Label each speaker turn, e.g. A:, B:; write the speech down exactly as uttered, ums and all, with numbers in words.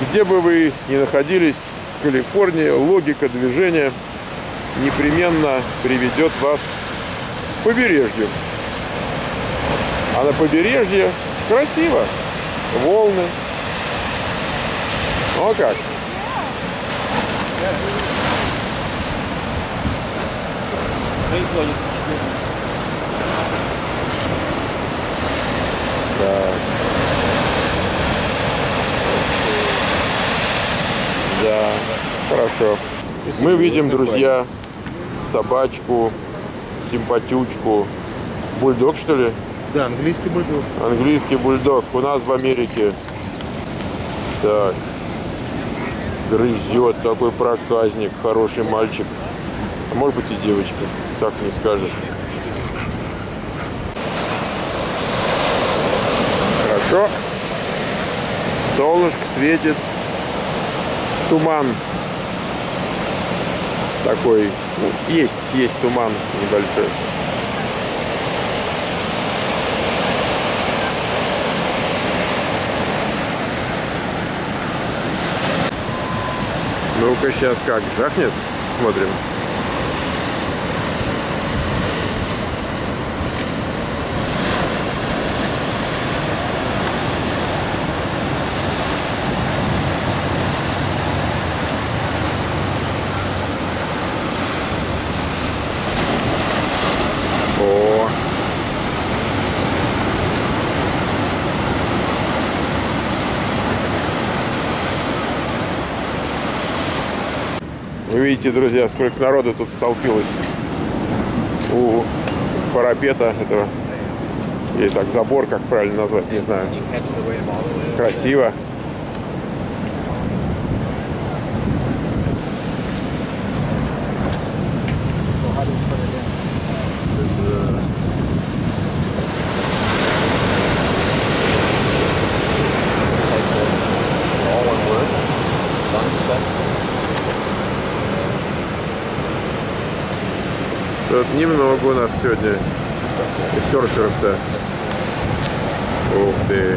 A: Где бы вы ни находились в Калифорнии, логика движения непременно приведет вас к побережью. А на побережье красиво. Волны. О как! Так. Да, хорошо. Мы видим, друзья, собачку, симпатючку. Бульдог, что ли?
B: Да, английский бульдог.
A: Английский бульдог. У нас в Америке. Так. Грызет. Такой проказник. Хороший мальчик. А может быть и девочка. Так не скажешь. Хорошо. Солнышко светит. Туман. Такой. Ну, есть, есть туман небольшой. Ну-ка, сейчас как, жахнет? Смотрим. О! Вы видите, друзья, сколько народу тут столпилось у парапета этого, или так забор, как правильно назвать, не знаю. Красиво. Тут немного у нас сегодня серферов-то. Ух ты.